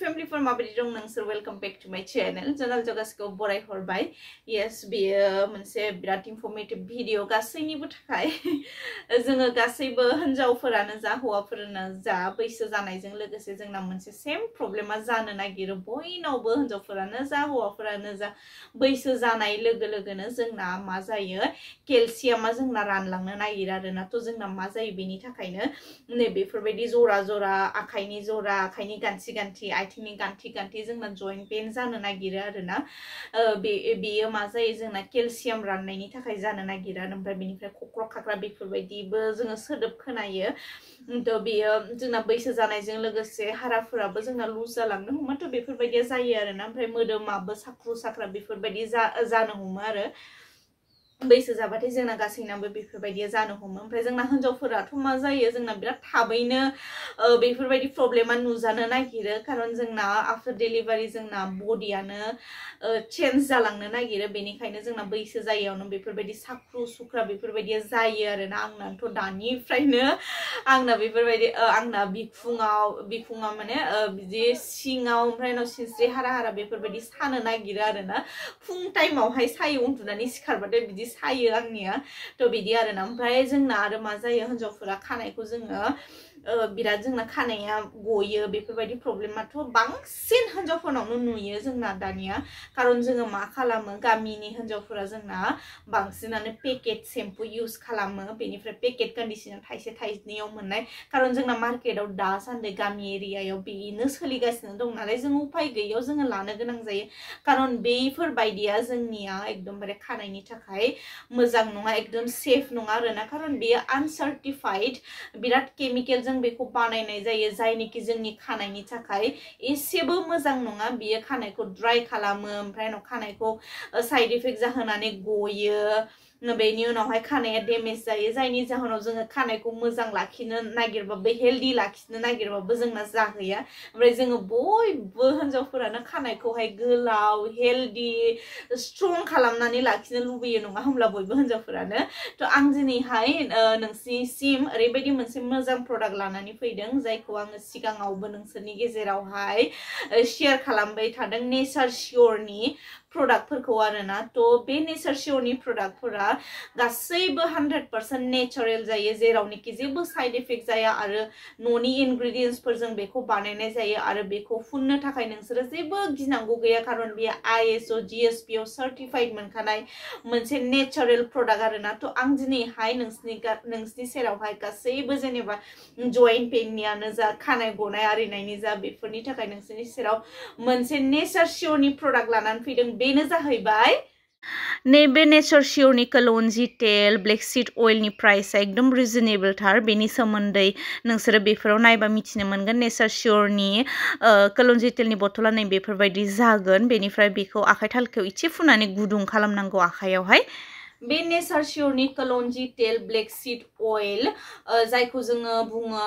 family for माबायदि दं नोंसोर welcome back to my channel channel जगासिखौ बराय हरबाय yes बेयो मोनसे बिराद informative video गासैनिबो थाखाय जोङो गासैबो हिन्जावफोरानो जा हौवाफोरानो जा बैसो जानायजों लोगोसे जोंना मोनसे सेम प्रब्लेमा जानो नागिरो बयनावबो हिन्जावफोरानो जा हौवाफोरानो जा बैसो जानाय लोगो लोगोनो जोंना मा जायो केलसियामा जोंना रानलांनो नागिरो आरोना थ' जोंना मा जायो बेनि थाखायनो नै बेफोरबायदि जरा जरा आखाइनि गान्थि गान्थि आथिंनि गान्थि गान्थि जोंना जइन्ट पेन जानो नागिरो आरोना बेयो मा जायो जोंना केलसियाम राननायनि थाखाय जानो नागिरो ओमफ्राय बेनिफ्राय खख्र खाख्रा बेफोरबायदिबो जोङो सोदोब खोनायो थ' बेयो जोंना बैसो जानायजों लोगोसे हाराफोराबो जोंना लुज जालांनो हमो थ' बेफोरबायदिया जायो आरोना ओमफ्राय मोदोमाबो साख्रु साख्रा बेफोरबायदि जानो हमो आरो बैसो जाबाथाय जोंना गासैनाबो बेफोरबायदिया जानो हमो ओमफ्राय जोंना हिन्जावफोराथ' मा जायो जोंना बिराद थाबैनो बेफोरबायदि प्रब्लेमा नुजानो नागिरो खारन जोंना आफ्टार डेलिभारि जोंना बडियानो चेन्ज जालांनो नागिरो बेनिखायनो जोंना बैसो जायैयावनो बेफोरबायदि साख्रु सुख्रा बेफोरबायदिया जायो आरोना आंनाथ' दानिफ्रायनो आंना बेफोरबायदि आंना बिखुङाव माने बिदि सिङाव ओमफ्राय उनाव सिनस्रि हारा हारा बेफोरबायदि सानो नागिरो आरोना फुं टाइमावहाय सायो उन्दुनानै सिखारबाथाय बिदि सायो आंनिया थ' बिदि आरोना ओमफ्राय जोंना आरो मा जायो हिन्जावफोरा खानायखौ जोङो बिराद जोंना खानाया गयो बेफोरबायदि प्रब्लेमाथ' बांसिन हिन्जावफोरनावनो नुयो जोंना दानिया खारन जोङो मा खालामो गामिनि हिन्जावफोरा जोंना बांसिनानो पेकेट सेम्पु इउज खालामो बेनिफ्राय पेकेट कन्डिशनार थाइसे थाइनैयाव मोननाय खारन जोंना मार्केटाव दासान्दि गामि एरियायाव बेनो सोलिगासिनो दं नालाय जों उपाय गैयैयाव जोङो लानो गोनां जायो खारन बेफोरबायदिया जोंनिया एकदमबारे खानायनि थाखाय मोजां नङा एकदम सेफ नङा आरोना खारन बेयो आनसार्टिफाइड बिराद केमिकेल जों बेखौ बानायनाय जायो जायनिखि जोंनि खानायनि थाखाय एसेबो मोजां नङा बियो खानायखौ ड्राइ खालामो ओमफ्राय उनाव खानायखौ साइड इफेक्ट जाहोनानै गयो बेनि उनावहाय खानाया डेमेज जायो जायनि जाहोनाव जोङो खानायखौ मोजां लाखिनो नागिरबाबो हेल्दि लाखिनो नागिरबाबो जोंना जाहैया ओमफ्राय जोङो बयबो हिन्जावफोरानो खानायखौहाय गोलाव हेल्दि स्ट्रं खालामनानै लाखिनो लुबैयो नङा होमब्ला बयबो हिन्जावफोरानो थ' आं दिनैहाय नोंसिनिसिम ओरैबायदि मोनसे मोजां प्रडाक्ट लानानै फैदों जायखौ आङो सिगाङावबो नोंसोरनि गेजेरावहाय शेयार खालामबाय थादों नेचार शियरनि प्रडाक्टफोरखौ आरोना थ' बे नेचार शियरनि प्रडाक्टफोरा गासैबो 100% नेचारेल जायो जेरावनोखि जेबो साइड इफेक्ट जाया आरो न'नि इनग्रेडियेन्ट्सफोरजों बेखौ बानायनाय जायो आरो बेखौ फुननो थाखाय नोंसोरो जेबो गिनांगौ गैया खारन बेयो ISO GSP आव सार्टिफाइड मोनखानाय मोनसे नेचारेल प्रडाक्ट आरोना थ' आं दिनैहाय नोंसिनि सेरावहाय गासैबो जेनेबा जइन्ट पेननियानो जा खानाय गनाय आरिनायनि जा बेफोरनि थाखाय नोंसोरनि सेराव मोनसे नेचार शियरनि प्रडाक्ट लानानै फैदों बेनो जाहैबाय नैबे नेचार शियरनि कलौंजी तेल ब्लेकसीड अइलनि प्राइसआ एकदम रिजनेबल थार बेनि सोमोन्दै नोंसोरो बेफोराव नायबा मिथिनो मोनगोन नेचार शियरनि कलौंजी तेलनि बथला नै बेफोरबायदि जागोन बेनिफ्राय बेखौ आखाइ थालखौ इसे फुनानै गुदुं खालामनांगौ आखाइयावहाय बे नेचार शियरनि कलौंजी तेल ब्लेकसीड अइल जायखौ जोङो बुङो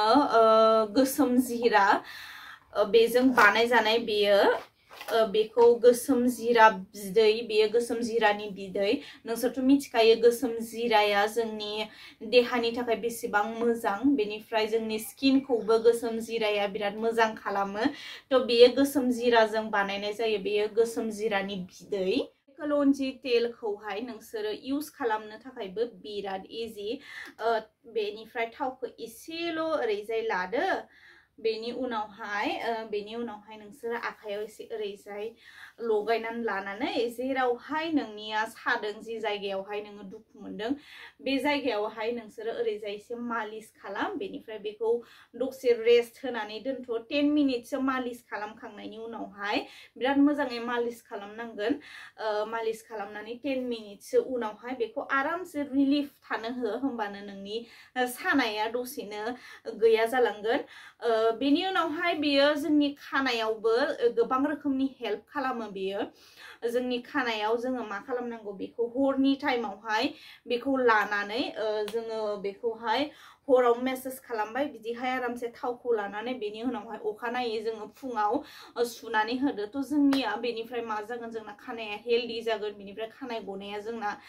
गोसोम जिरा बेजों बानायजानाय बेयो बेखौ गोसोम जिरा बिदै बेयो गोसोम जिरानि बिदै नोंसोरथ' मिथिखायो गोसोम जिराया जोंनि देहानि थाखाय बेसेबां मोजां बेनिफ्राय जोंनि स्किनखौबो गोसोम जिराया बिराद मोजां खालामो थ' बेयो गोसोम जिराजों बानायनाय जायो बेयो गोसोम जिरानि बिदै कलौंजी तेलखौहाय नोंसोरो इउज खालामनो थाखायबो बिराद इजि बेनिफ्राय थावखौ एसेल' ओरैजाय लादो बेनि उनावहाय नोंसोरो आखायाव एसे ओरैजाय लगायनानै लानानै जेरावहाय नोंनिया सादों जि जायगायावहाय नोङो दुखु मोनदों बे जायगायावहाय नोंसोरो ओरैजाय एसे मालिस खालाम बेनिफ्राय बेखौ दसे रेस्ट होनानै दोनथ' 10 मिनिटसो मालिस खालामखांनायनि उनावहाय बिराद मोजाङै मालिस खालामनांगोन मालिस खालामनानै 10 मिनिटसो उनावहाय बेखौ आरामसे रिलिफ थानो हो होमबानो नोंनि सानाया दसेनो गैया जालांगोन बेनि उनावहाय बेयो जोंनि खानायावबो गोबां रोखोमनि हेल्प खालामो बेयो जोंनि खानायाव जोङो मा खालामनांगौ बेखौ हरनि टाइमावहाय बेखौ लानानै जोङो बेखौहाय हराव मेसेज खालामबाय बिदिहाय आरामसे थावखौ लानानै बेनि उनावहाय अखानायै जोङो फुङाव सुनानै होदो थ' जोंनिया बेनिफ्राय मा जागोन जोंना खानाया हेल्दि जागोन बेनिफ्राय खानाय गनाया जोंना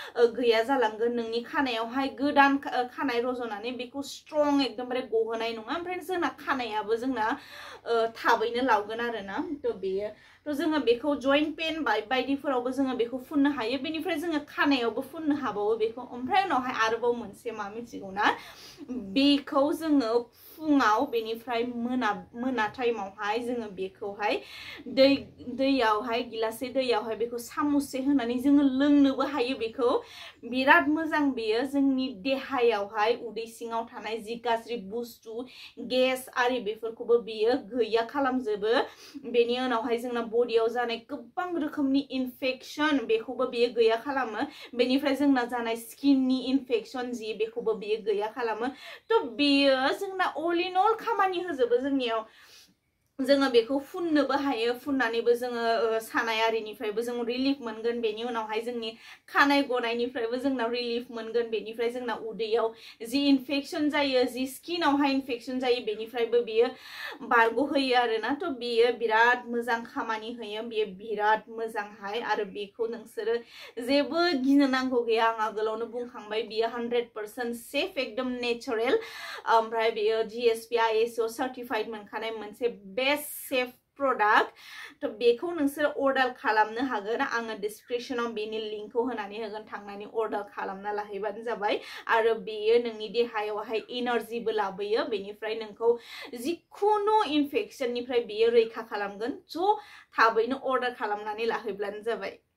गैया जालांगोन नोंनि खानायावहाय गोदान खानाय रज'नानै बेखौ स्ट्रं एकदमबारे गहोनाय नङा ओमफ्राय जोंना खानायाबो जोंना थाबैनो लावगोन आरोना थ' बेयो थ' जोङो बेखौ जइन्ट पेन बायदिफोरावबो जोङो बेखौ फुननो हायो बेनिफ्राय जोङो खानायावबो फुननो हाबावो बेखौ ओमफ्राय उनावहाय आरोबाव मोनसे मा मिथिगौ ना बेखौ जोङो फुङाव बेनिफ्राय मोना टाइमावहाय जोङो बेखौहाय दैयावहाय गिलासे दैयावहाय बेखौ सामुससे होनानै जोङो लोंनोबो हायो बेखौ बिराद मोजां बेयो जोंनि देहायावहाय उदै सिङाव थानाय जि गाज्रि बुस्थु गेस आरि बेफोरखौबो बियो गैया खालामजोबो बेनि उनावहाय जोंना बडियाव जानाय गोबां रोखोमनि इनफेक्शन बेखौबो बियो गैया खालामो बेनिफ्राय जोंना जानाय स्किननि इनफेक्शन जि बेखौबो बियो गैया खालामो थ' बेयो जोंना अल इन अल खामानि होजोबो जोंनियाव जोङो बेखौ फुननोबो हायो फुननानैबो जोङो सानाय आरिनिफ्रायबो जों रिलिफ मोनगोन बेनि उनावहाय जोंनि खानाय गनायनिफ्रायबो जोंना रिलिफ मोनगोन बेनिफ्राय जोंना उदैयाव जि इनफेक्शन जायो जि स्किनावहाय इनफेक्शन जायो बेनिफ्रायबो बियो बारग'होयो आरोना थ' बियो बिराद मोजां खामानि होयो बियो बिराद मोजांहाय आरो बेखौ नोंसोरो जेबो गिनो नांगौ गैया आं आगोलावनो बुंखांबाय बियो 100% सेफ एकदम नेचारेल ओमफ्राय बियो GSP ISO सार्टिफाइड मोनखानाय मोनसे बेस्ट सेफ प्रडाक्ट थ' बेखौ नोंसोर अर्डार खालामनो हागोन आङो डिसक्रिपसनाव बेनि लिंकखौ होनानै होगोन थांनानै अर्डार खालामना लाहैबानो जाबाय आरो बेयो नोंनि देहायावहाय एनार्जिबो लाबोयो बेनिफ्राय नोंखौ जिखुनु इनफेक्शननिफ्राय बेयो रैखा खालामगोन स' थाबैनो अर्डार खालामनानै लाहैब्लानो जाबाय